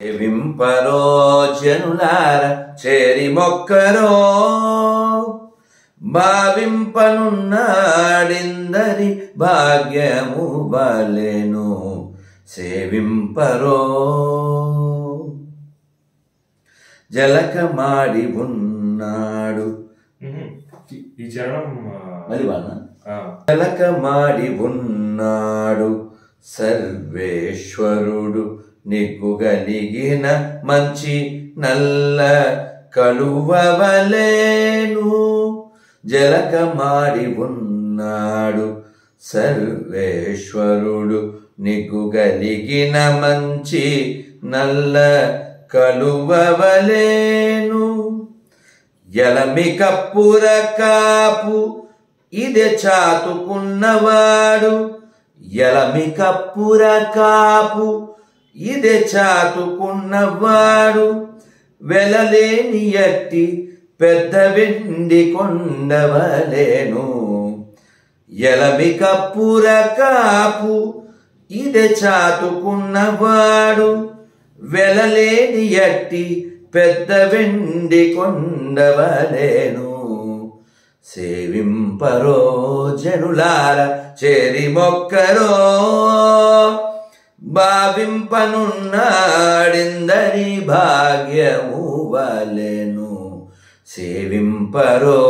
సేవింపరో జనులార చేరి మొక్కరో భావింపనున్నాడిందరి భాగ్యము వలెను సేవింపరో జలకమాడి ఉన్నాడు ఈ చరణం మరి జలకమాడి ఉన్నాడు సర్వేశ్వరుడు నిగ్గుగలిగిన మంచి నల్ల కలువవలేను జలకమాడి ఉన్నాడు సర్వేశ్వరుడు నిగ్గుగలిగిన మంచి నల్ల కలువవలేను ఎలమి కప్పుర కాపు ఇదే చాతుకున్నవాడు ఎలమి కప్పుర కాపు ఇదే చాతుకున్నవాడు వెలలేని ఎట్టి పెద్ద వెండి కొండవలేను ఎలమి కప్పుర కాపు ఇదే చాతుకున్నవాడు వెలలేని ఎట్టి పెద్ద వెండి కొండవలేను సేవింపరో జనులార చేరి మొక్కరో భావింపనున్నాడిందరి భాగ్యము వలెను సేవింపరో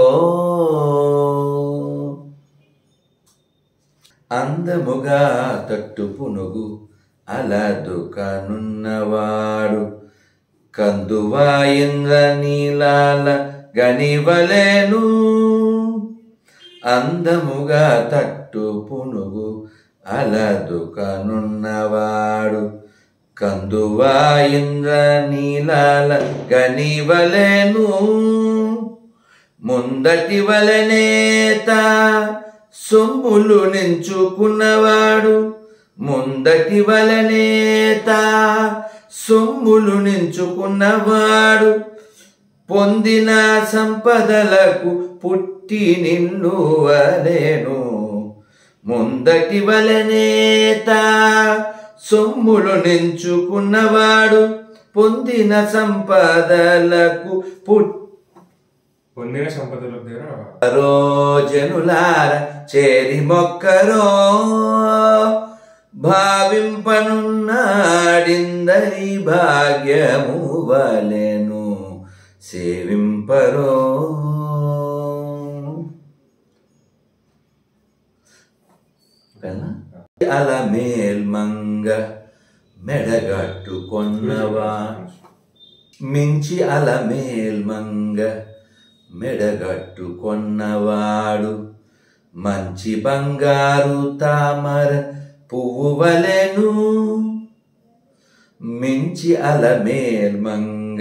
అందముగా తట్టు పునుగు అలదుకనున్నవాడు కందువా ఇంద్ర నీలాల గనివలేను అందముగా తట్టు పునుగు అలదుకనున్నవాడు కందువా ఇంద్ర నీలాల గనివలేను ముందటి వలనేత సొమ్ములు నించుకున్నవాడు ముందటి వలనేత సొమ్ములు నించుకున్నవాడు పొందిన సంపదలకు పుట్టి నిన్నువలేను ముందటి వలనేత సొమ్ములు నించుకున్నవాడు పొందిన సంపదలకు పొందిన సంపదలకు జనులార చేరి మొక్కరో భావింపనున్నాడిందరి భాగ్యము వలెను సేవింపరో అలమేల్మంగ మెడగట్టుకొన్నవా మించి అలమేల్మంగ మెడగట్టుకొన్నవాడు మంచి బంగారు తామర పువ్వు వలెను మించి అలమేల్మంగ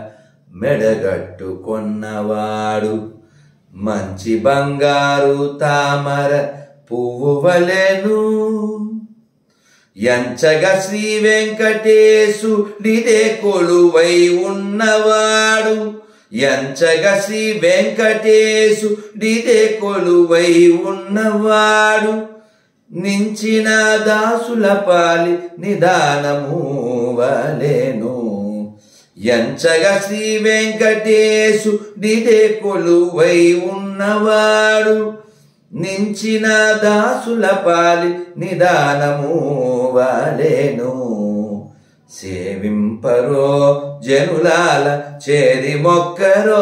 మెడగట్టుకొన్నవాడు మంచి బంగారు తామర పువ్వు వలెను ఎంచగా శ్రీ వెంకటేశుడిదే కొలువై ఉన్నవాడు ఎంచగా శ్రీ వెంకటేశుడిదే కొలువై ఉన్నవాడు నించిన దాసుల పాలి నిదానము వలెను ఎంచగా శ్రీ వెంకటేశుడిదే కొలువై ఉన్నవాడు నించిన దాసుల పాలి నిదానము వలెను సేవింపరో జనులాల చేరి మొక్కరో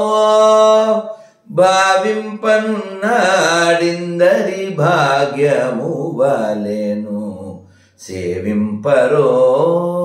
భావింపనున్నాడిందరి భాగ్యము వలెను సేవింపరో